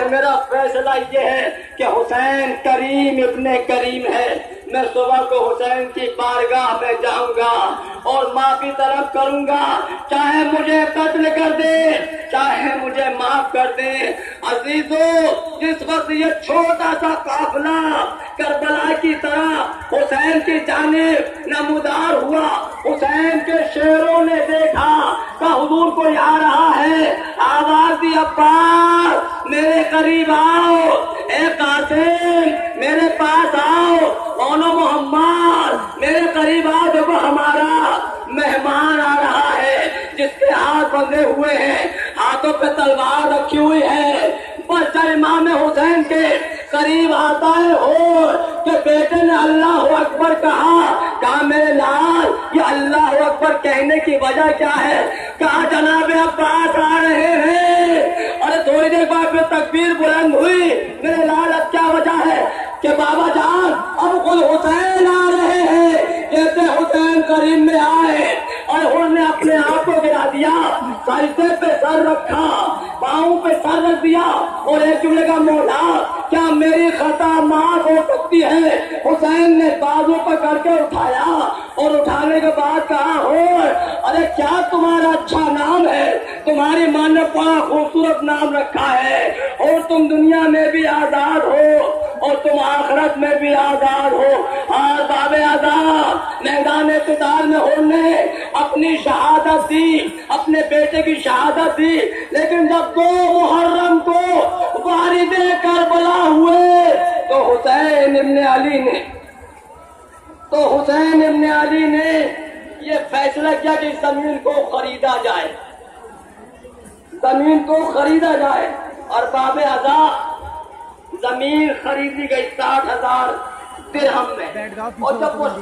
मेरा फैसला ये है कि हुसैन करीम इब्ने करीम है। मैं सुबह को हुसैन की बारगाह में जाऊंगा और माफी तलब करूंगा, चाहे मुझे कत्ल कर दे, चाहे मुझे माफ कर दे। अजीजों, जिस वक्त ये छोटा सा काफिला करबला की तरह हुसैन की जानिब नमूदार हुआ, हुसैन के शेरों ने देखा कि हुजूर कोई आ रहा है, आवाज दी अब्बास मेरे करीब आओ, ए कासिम मेरे पास आओ, मौनो मोहम्मद मेरे करीब आओ, देखो हमारा मेहमान आ रहा है जिसके हाथ बंधे हुए हैं, हाथों पे तलवार रखी हुई है। बस जब इमाम हुसैन के करीब आता है हो कि बेटे ने अल्लाह अकबर कहा मेरे लाल, ये अल्लाह अकबर कहने की वजह क्या है? कहा जनाब अब्बास आ रहे हैं। अरे थोड़ी देर बाद में तकबीर बुलंद हुई, मेरे लाल अब क्या वजह है? कि बाबा जान अब खुद हुसैन आ रहे हैं। जैसे हुसैन करीम में आए और उन्होंने अपने आप को गिरा दिया, सजदे पे सर रखा, पाँव पे सर रख दिया और एक जुमले का मौला क्या मेरी खता माफ हो सकती है? हुसैन ने बाजू पकड़ के उठाया और उठाने के बाद कहा हो, अरे क्या तुम्हारा अच्छा नाम है, तुम्हारी माँ ने बड़ा खूबसूरत नाम रखा है और तुम दुनिया में भी आजाद हो और तुम आखिरत में भी आजाद हो। और बाबे आजाद मैदान इक़्तिदार में उन्होंने अपनी शहादत दी, अपने बेटे की शहादत दी, लेकिन जब 2 मुहर्रम को वारिदे करबला हुए तो हुसैन इब्ने अली ने ये फैसला किया कि जमीन को खरीदा जाए, जमीन को खरीदा जाए। और बाबे आजाद जमीन खरीदी गई 60,000 दिरहम में। और जब वो